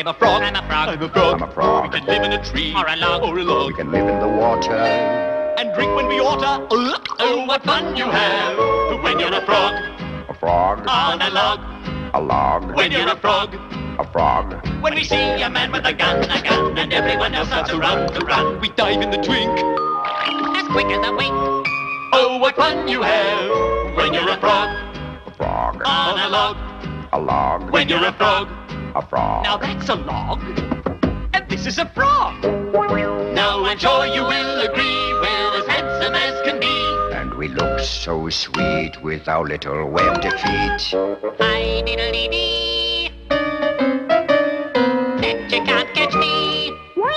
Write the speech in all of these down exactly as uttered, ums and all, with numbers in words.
I'm a frog. I'm a frog. I'm a frog. I'm a frog. We can live in a tree. Or a log. Or a log. We can live in the water. And drink when we oughta. Oh, what fun you have when you're a frog. A frog. On a log. A log. When you're a frog. A frog. When we see a man with a gun, a gun, and everyone else starts to run, to run, we dive in the twink. As quick as a wink. Oh, what fun you have when you're a frog. A frog. On a log. A log. When you're a frog. A frog. Now that's a log. And this is a frog. Now I'm sure you will agree we're as handsome as can be. And we look so sweet with our little webbed feet. I-didle-dedy. Bet you can't catch me.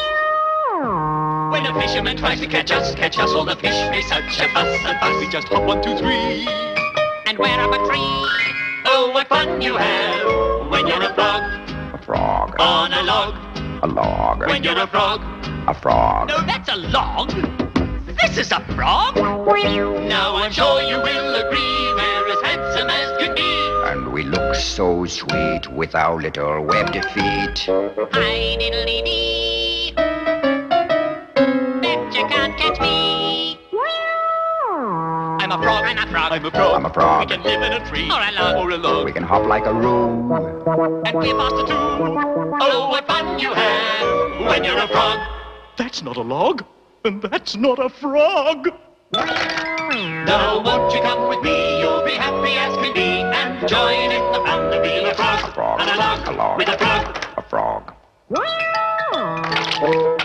When a fisherman tries to catch us, catch us, all the fish make such a fuss and fuss. We just hop one, two, three. And we're up a tree. Oh, what fun you have when you're a frog. A frog. On a log. A log. When you're a frog. A frog. No, that's a log. This is a frog. Now I'm sure you will agree we're as handsome as can be. And we look so sweet with our little webbed feet. I-didle-dedy. Bet you can't catch me. I'm a frog. I'm a frog. I'm a frog. I'm a frog. We can live in a tree. Or a log. Or a log. We can hop like a roo. And we're faster too. Oh, what fun you have when you're a frog. That's not a log. And that's not a frog. Now won't you come with me? You'll be happy as can be. And join in the fun of being a frog. A frog. And a log. A log. With a frog. A frog.